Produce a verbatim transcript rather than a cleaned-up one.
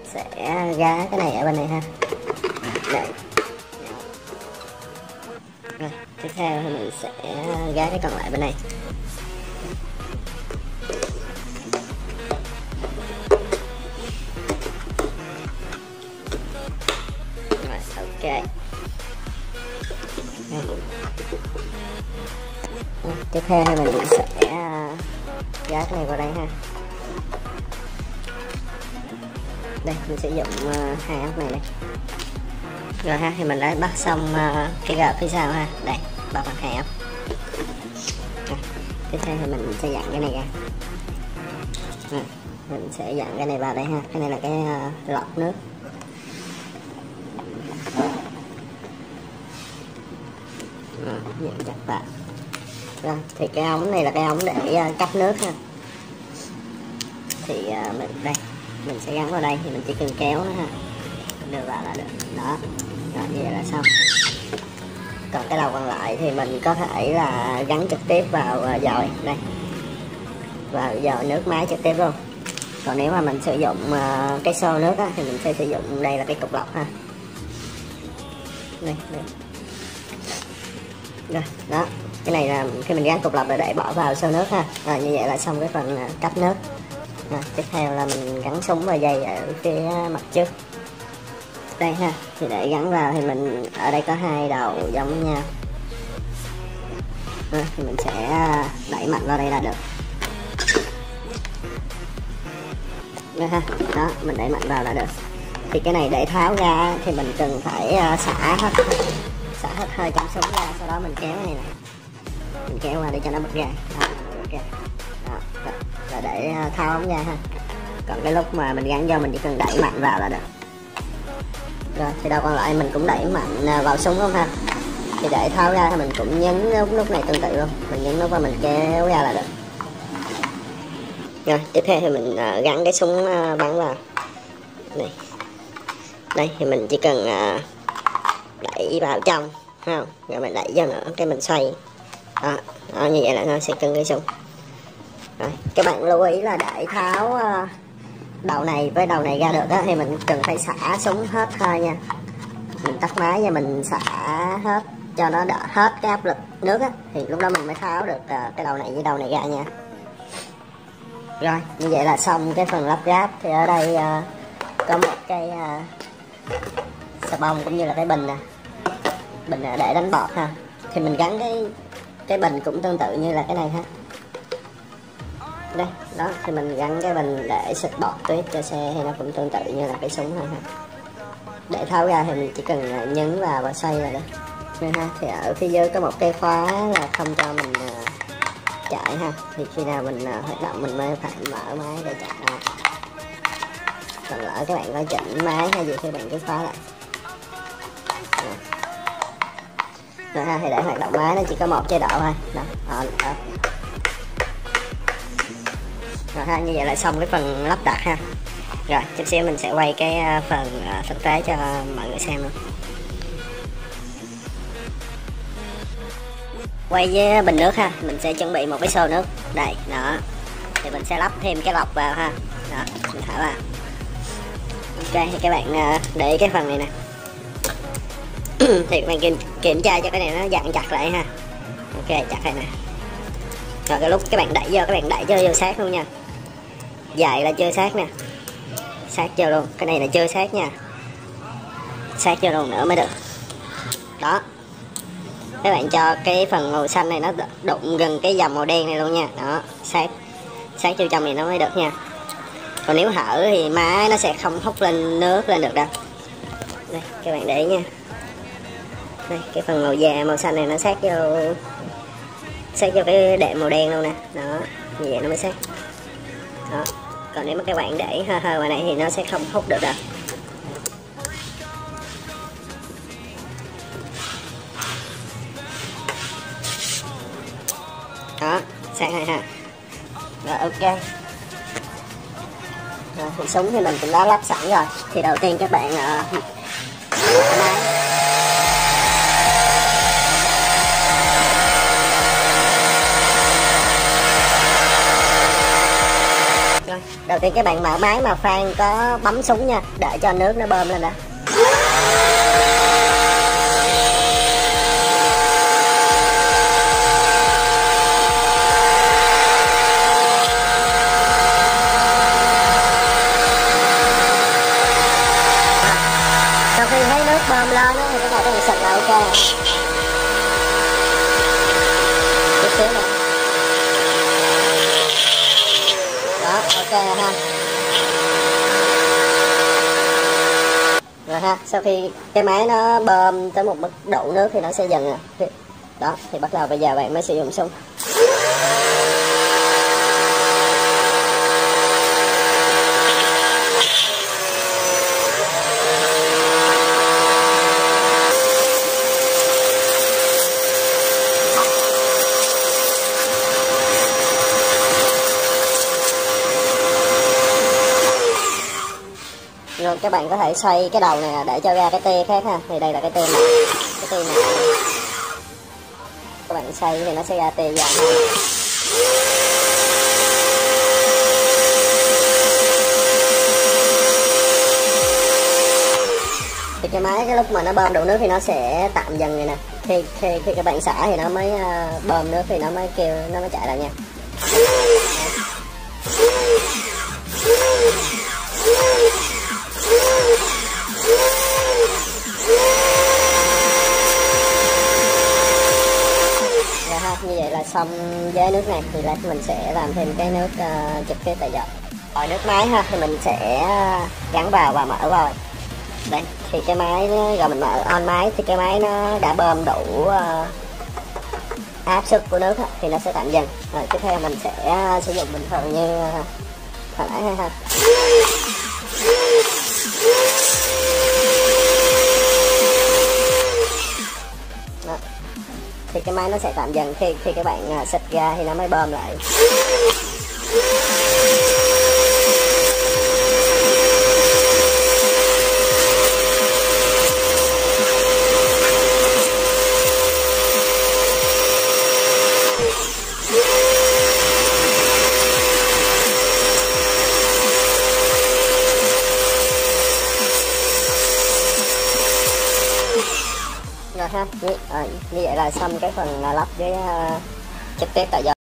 sẽ gá cái này ở bên này ha. Đây. Rồi, tiếp theo thì mình sẽ gá cái còn lại bên này. Rồi, ok. Rồi, tiếp theo thì mình sẽ gá cái này vào đây ha. Đây, mình sử dụng uh, hai ốc này đây. Rồi ha, thì mình đã bắt xong uh, cái gợp phía sau ha. Đây, bắt bằng hai ốc. Rồi, tiếp theo thì mình sẽ dặn cái này ra. Rồi, mình sẽ dặn cái này vào đây ha. Cái này là cái uh, lọc nước. Rồi, dặn chặt vào. Rồi, thì cái ống này là cái ống để uh, cấp nước ha. Thì uh, mình đây, mình sẽ gắn vào đây, thì mình chỉ cần kéo nó ha, đưa vào là được. Đó, rồi như vậy là xong. Còn cái đầu còn lại thì mình có thể là gắn trực tiếp vào uh, dòi đây, vào dòi nước máy trực tiếp luôn. Còn nếu mà mình sử dụng uh, cái xô nước á, thì mình sẽ sử dụng đây là cái cục lọc ha. Đây, đây. Rồi, đó, cái này là khi mình gắn cục lọc là để bỏ vào xô nước ha. Rồi như vậy là xong cái phần uh, cấp nước. Rồi, tiếp theo là mình gắn súng và dây ở phía mặt trước đây ha. Thì để gắn vào thì mình ở đây có hai đầu giống với nhau. Rồi, thì mình sẽ đẩy mạnh vào đây là được. Đây ha, đó, mình đẩy mạnh vào là được. Thì cái này để tháo ra thì mình cần phải xả hết xả hết hơi trong súng ra, sau đó mình kéo này nè, mình kéo qua để cho nó bật ra. Đó, bật ra. Đó, đó, là để tháo ống ra ha. Còn cái lúc mà mình gắn vô mình chỉ cần đẩy mạnh vào là được. Rồi thì đầu còn lại mình cũng đẩy mạnh vào súng luôn ha. Thì để tháo ra thì mình cũng nhấn nút nút này tương tự luôn, mình nhấn nút và mình kéo ra là được. Rồi tiếp theo thì mình gắn cái súng bắn vào này. Đây thì mình chỉ cần đẩy vào trong không, rồi mình đẩy vô nữa, cái mình xoay. Đó, đó như vậy là nó sẽ cân cái súng. Rồi, các bạn lưu ý là để tháo đầu này với đầu này ra được đó, thì mình cần phải xả súng hết hơi nha. Mình tắt máy và mình xả hết cho nó đỡ hết cái áp lực nước á, thì lúc đó mình mới tháo được cái đầu này với đầu này ra nha. Rồi như vậy là xong cái phần lắp ráp. Thì ở đây uh, có một cái uh, xà bông cũng như là cái bình nè, bình để đánh bọt ha. Thì mình gắn cái cái bình cũng tương tự như là cái này ha. Đây, đó, thì mình gắn cái bình để xịt bọt tuyết cho xe, thì nó cũng tương tự như là cái súng thôi ha. Để tháo ra thì mình chỉ cần nhấn vào và xoay là được. Đây ha, thì ở phía dưới có một cái khóa là không cho mình uh, chạy ha. Thì khi nào mình uh, hoạt động mình mới phải mở máy để chạy đó. Còn lỡ các bạn có chỉnh máy hay gì thì bạn cứ khóa lại. Rồi, rồi ha, thì để hoạt động máy nó chỉ có một chế độ thôi. Đó, on, off. Rồi ha, như vậy là xong cái phần lắp đặt ha. Rồi chút xíu mình sẽ quay cái phần uh, thực tế cho mọi người xem luôn. Quay với bình nước ha, mình sẽ chuẩn bị một cái xô nước đây đó. Thì mình sẽ lắp thêm cái lọc vào ha. Đó, mình thả vào. Ok, thì các bạn uh, để cái phần này nè. Thì các bạn kiểm, kiểm tra cho cái này nó dặn chặt lại ha. Ok, chặt đây nè. Rồi cái lúc các bạn đẩy vô, các bạn đẩy cho vô sát luôn nha. Dài là chưa sát nè, sát vô luôn, cái này là chưa sát nha, sát vô luôn nữa mới được. Đó, các bạn cho cái phần màu xanh này nó đụng gần cái dòng màu đen này luôn nha. Đó, sát sát vô trong này nó mới được nha. Còn nếu hở thì máy nó sẽ không hút lên nước lên được đâu. Đây các bạn để ý nha. Đây cái phần màu da màu xanh này nó sát vô sát vô cái đệm màu đen luôn nè. Đó, như vậy nó mới sát. Đó, còn nếu mà các bạn để hơi hơi ngoài này thì nó sẽ không hút được đâu. Đó, sát hay ha. Rồi ok. Rồi thì súng thì mình cũng đã lắp sẵn rồi. Thì đầu tiên các bạn uh, máy. Rồi, đầu đầu tiên các bạn mở máy mà Phan có bấm súng nha, đợi cho nước nó bơm lên đã. Sau khi thấy nước bơm lên đó, thì các bạn có thể xịt là ok này. Chút xíu này. Đó, ok ha. Rồi ha, sau khi cái máy nó bơm tới một mức độ nước thì nó sẽ dần à. Đó, thì bắt đầu bây giờ bạn mới sử dụng súng. Rồi các bạn có thể xoay cái đầu này để cho ra cái tia khác ha. Thì đây là cái tia này, cái tia này. Các bạn xoay thì nó sẽ ra tia dạng này. Thì cái máy cái lúc mà nó bơm đủ nước thì nó sẽ tạm dừng này nè. Khi khi khi các bạn xả thì nó mới uh, bơm nước thì nó mới kêu nó mới chạy lại nha. Rồi ha, như vậy là xong với nước này. Thì lát mình sẽ làm thêm cái nước uh, trực tiếp tại giờ. Rồi nước máy ha, thì mình sẽ gắn vào và mở vào. Đây, thì cái máy rồi mình mở on máy thì cái máy nó đã bơm đủ uh, áp suất của nước thì nó sẽ tạm dừng. Rồi tiếp theo mình sẽ uh, sử dụng bình thường như uh, hồi nãy ha. Đó. Thì cái máy nó sẽ tạm dừng, khi khi các bạn uh, xịt ra thì nó mới bơm lại. Rồi ha, như, à, như vậy là xong cái phần lắp với uh, trực tiếp tại giờ.